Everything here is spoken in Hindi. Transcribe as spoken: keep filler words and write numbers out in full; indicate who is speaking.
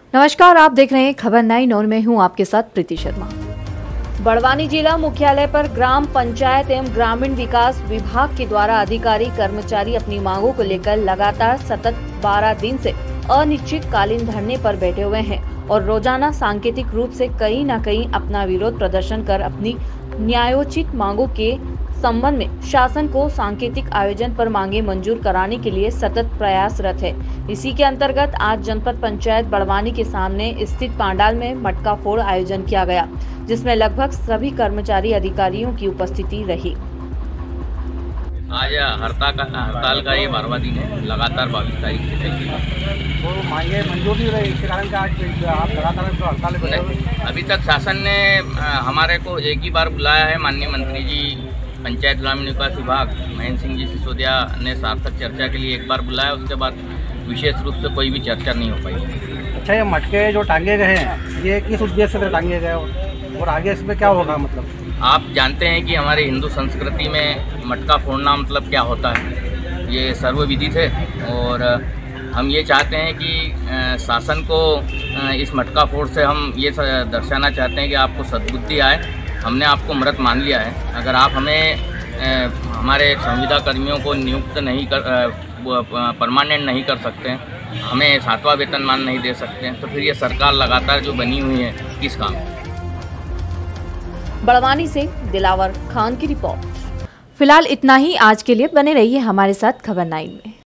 Speaker 1: नमस्कार, आप देख रहे हैं खबर नाइन और मैं हूं आपके साथ प्रीति शर्मा। बड़वानी जिला मुख्यालय पर ग्राम पंचायत एवं ग्रामीण विकास विभाग के द्वारा अधिकारी कर्मचारी अपनी मांगों को लेकर लगातार सतत बारह दिन से अनिश्चितकालीन धरने पर बैठे हुए हैं और रोजाना सांकेतिक रूप से कहीं न कहीं अपना विरोध प्रदर्शन कर अपनी न्यायोचित मांगों के संबंध में शासन को सांकेतिक आयोजन पर मांगे मंजूर कराने के लिए सतत प्रयासरत है। इसी के अंतर्गत आज जनपद पंचायत बड़वानी के सामने स्थित पांडाल में मटका फोड़ आयोजन किया गया, जिसमें लगभग सभी कर्मचारी अधिकारियों की उपस्थिति रही।
Speaker 2: आज हड़ताल का हड़ताल का ये बारहवां दिन है, लगातार बाईस तारीख से चल रही है।
Speaker 3: तो मांगे मंजूर नहीं रही, इसके कारण आज आप लगातार तो हड़ताल पे बैठे।
Speaker 2: अभी तक शासन ने हमारे को एक ही बार बुलाया है। माननीय मंत्री जी पंचायत ग्रामीण विकास विभाग महेंद्र सिंह जी सिसोदिया ने सार्थक चर्चा के लिए एक बार बुलाया, उसके बाद विशेष रूप से कोई भी चर्चा नहीं हो पाई।
Speaker 3: अच्छा, ये मटके जो टांगे गए हैं, ये किस उद्देश्य से टांगे गए और आगे इसमें क्या होगा? मतलब
Speaker 2: आप जानते हैं कि हमारे हिंदू संस्कृति में मटका फोड़ना मतलब क्या होता है, ये सर्वविदित है और हम ये चाहते हैं कि शासन को इस मटका फोड़ से हम ये दर्शाना चाहते हैं कि आपको सद्बुद्धि आए। हमने आपको मृत मान लिया है। अगर आप हमें हमारे संविदा कर्मियों को नियुक्त नहीं कर परमानेंट नहीं कर सकते हैं, हमें सातवां वेतनमान नहीं दे सकते हैं, तो फिर ये सरकार लगातार जो बनी हुई है किस काम?
Speaker 1: बड़वानी से दिलावर खान की रिपोर्ट। फिलहाल इतना ही आज के लिए। बने रहिए हमारे साथ खबर नाइन में।